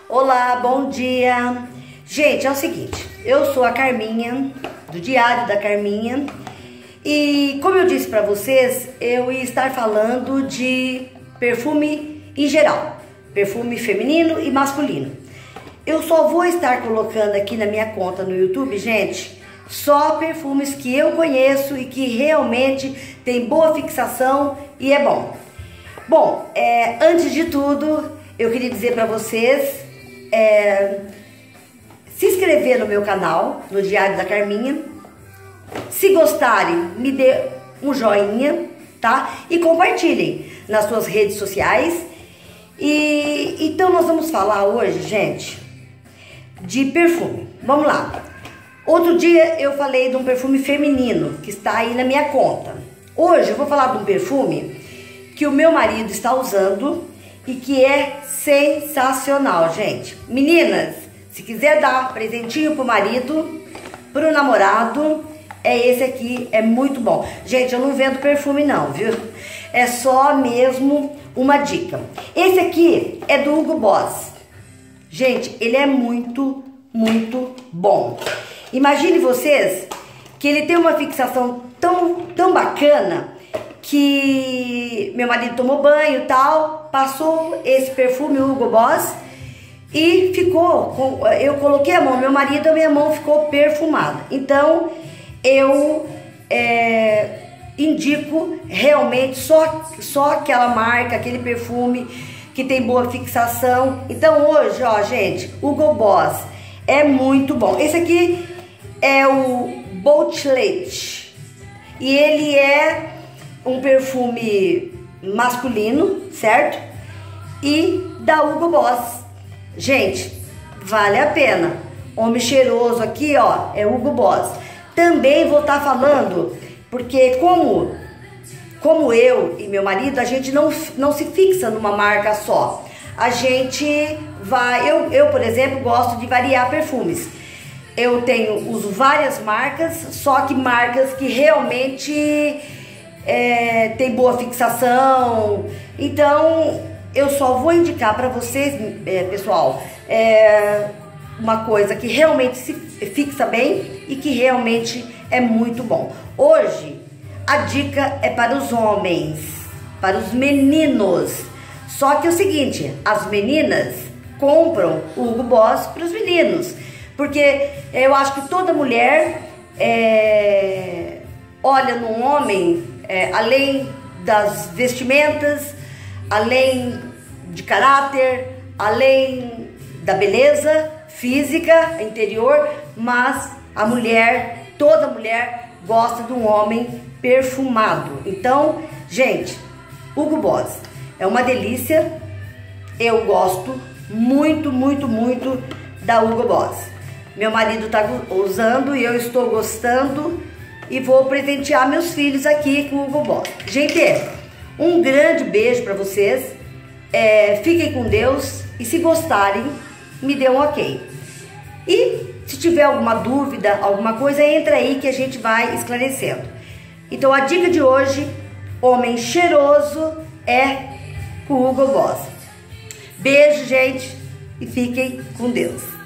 Olá, bom dia. Gente, é o seguinte, eu sou a Carminha, do Diário da Carminha. E como eu disse pra vocês, eu ia estar falando de perfume em geral. Perfume feminino e masculino. Eu só vou estar colocando aqui na minha conta no YouTube, gente, só perfumes que eu conheço e que realmente tem boa fixação e é bom. Bom, antes de tudo, eu queria dizer pra vocês se inscrever no meu canal, no Diário da Carminha. Se gostarem, me dê um joinha, tá? E compartilhem nas suas redes sociais. Então nós vamos falar hoje, gente, de perfume. Vamos lá. Outro dia eu falei de um perfume feminino que está aí na minha conta. Hoje eu vou falar de um perfume que o meu marido está usando e que é sensacional, gente. Meninas, se quiser dar presentinho pro marido, pro namorado, esse aqui, é muito bom. Gente, eu não vendo perfume não, viu? É só mesmo uma dica. Esse aqui é do Hugo Boss. Gente, ele é muito, muito bom. Imagine vocês que ele tem uma fixação tão bacana que meu marido tomou banho e tal, passou esse perfume Hugo Boss e ficou, eu coloquei a mão no meu marido, a minha mão ficou perfumada. Então eu indico realmente só aquela marca, aquele perfume que tem boa fixação. Então hoje, ó, gente, Hugo Boss é muito bom. Esse aqui é o Bouchelet e ele é um perfume masculino, certo? E da Hugo Boss. Gente, vale a pena. Homem cheiroso aqui, ó, é Hugo Boss. Também vou estar falando, porque como eu e meu marido, a gente não se fixa numa marca só. A gente vai, eu por exemplo, gosto de variar perfumes. Eu uso várias marcas, só que marcas que realmente tem boa fixação. Então eu só vou indicar para vocês, pessoal, uma coisa que realmente se fixa bem e que realmente é muito bom. Hoje a dica é para os homens, para os meninos. Só que é o seguinte, as meninas compram o Hugo Boss para os meninos, porque eu acho que toda mulher olha no homem, além das vestimentas, além de caráter, além da beleza física, interior, mas a mulher, toda mulher gosta de um homem perfumado. Então, gente, Hugo Boss é uma delícia. Eu gosto muito, muito, muito da Hugo Boss. Meu marido tá usando e eu estou gostando e vou presentear meus filhos aqui com o Hugo Boss. Gente, um grande beijo para vocês. Fiquem com Deus e se gostarem, me dê um ok. E se tiver alguma dúvida, alguma coisa, entra aí que a gente vai esclarecendo. Então a dica de hoje, homem cheiroso, é com o Hugo Boss. Beijo, gente, e fiquem com Deus.